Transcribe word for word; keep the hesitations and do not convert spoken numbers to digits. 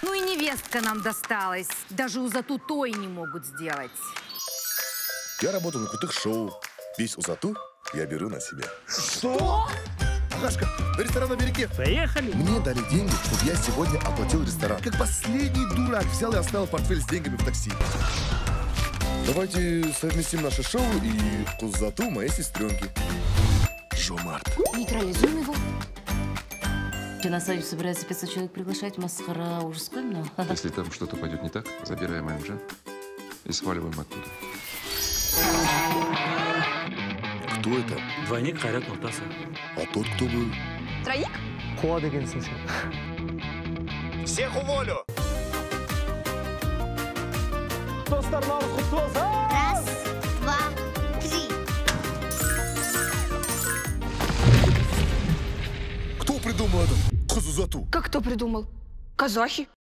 Ну и невестка нам досталась. Даже узату той не могут сделать. Я работаю на крутых шоу. Весь узату я беру на себя. Что? Агашка, до ресторана «Береги». Поехали. Мне дали деньги, чтобы я сегодня оплатил ресторан. Как последний дурак взял и оставил портфель с деньгами в такси. Давайте совместим наше шоу и узату моей сестренки. Жомарт. Нейтрализуем его. На свадьбу собирается пятьсот человек приглашать. Масхара ужасная, но... Если там что-то пойдет не так, забираем АМЖ и сваливаем оттуда. Кто это? Двойник Кайрат Нуртаса. А тот кто был? Троик? Хуа дегенсің сен. Всех уволю! Достарымыз құтты болсын! Раз, два, три. Кто придумал это? Хазузату. Как кто придумал? Казахи.